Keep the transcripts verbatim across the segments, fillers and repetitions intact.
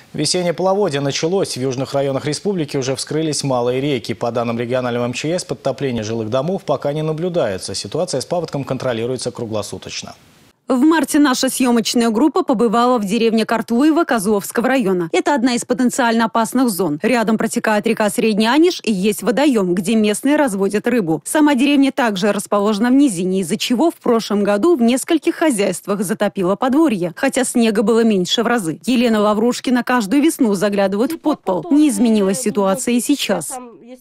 Весеннее половодье началось. В южных районах республики уже вскрылись малые реки. По данным регионального эм че эс, подтопление жилых домов пока не наблюдается. Ситуация с паводком контролируется круглосуточно. В марте наша съемочная группа побывала в деревне Картлуево Козловского района. Это одна из потенциально опасных зон. Рядом протекает река Средний Аниш и есть водоем, где местные разводят рыбу. Сама деревня также расположена в низине, из-за чего в прошлом году в нескольких хозяйствах затопило подворье, хотя снега было меньше в разы. Елена Лаврушкина каждую весну заглядывает в подпол. Не изменилась ситуация и сейчас.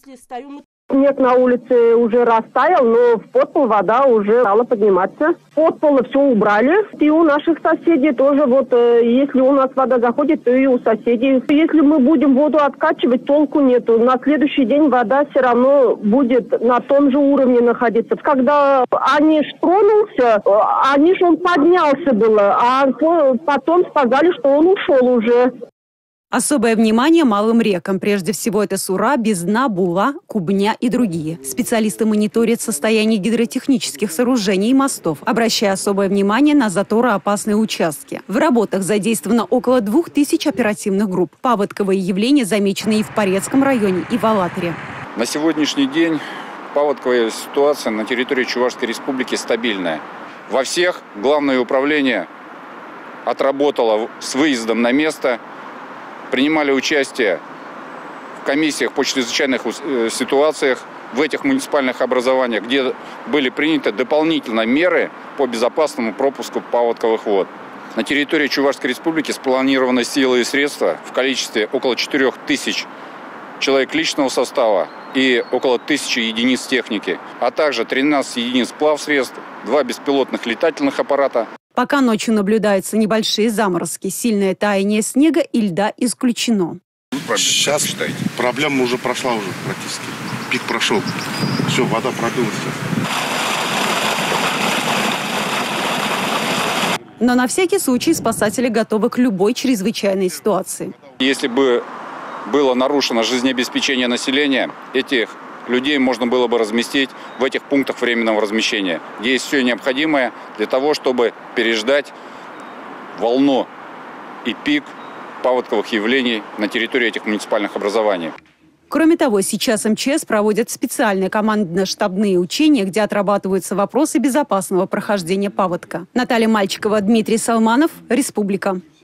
Снег на улице уже растаял, но в подпол вода уже стала подниматься. В подпола все убрали. И у наших соседей тоже, вот, если у нас вода заходит, то и у соседей. Если мы будем воду откачивать, толку нету. На следующий день вода все равно будет на том же уровне находиться. Когда Аниш тронулся, Аниш он поднялся было, а потом сказали, что он ушел уже. Особое внимание малым рекам. Прежде всего это Сура, Бездна, Була, Кубня и другие. Специалисты мониторят состояние гидротехнических сооружений и мостов, обращая особое внимание на затороопасные участки. В работах задействовано около двух тысяч оперативных групп. Паводковые явления замечены и в Порецком районе, и в Алатыре. На сегодняшний день паводковая ситуация на территории Чувашской республики стабильная. Во всех главное управление отработало с выездом на место. Принимали участие в комиссиях по чрезвычайных ситуациях в этих муниципальных образованиях, где были приняты дополнительные меры по безопасному пропуску паводковых вод. На территории Чувашской республики спланированы силы и средства в количестве около четырёх тысяч человек личного состава и около тысячи единиц техники, а также тринадцать единиц плавсредств, два беспилотных летательных аппарата. Пока ночью наблюдаются небольшие заморозки. Сильное таяние снега и льда исключено. Сейчас проблема уже прошла уже практически. Пик прошел. Все, вода пробилась сейчас. Но на всякий случай спасатели готовы к любой чрезвычайной ситуации. Если бы было нарушено жизнеобеспечение населения, этих людей можно было бы разместить в этих пунктах временного размещения, где есть все необходимое для того, чтобы переждать волну и пик паводковых явлений на территории этих муниципальных образований. Кроме того, сейчас эм че эс проводит специальные командно-штабные учения, где отрабатываются вопросы безопасного прохождения паводка. Наталья Мальчикова, Дмитрий Салманов, Республика.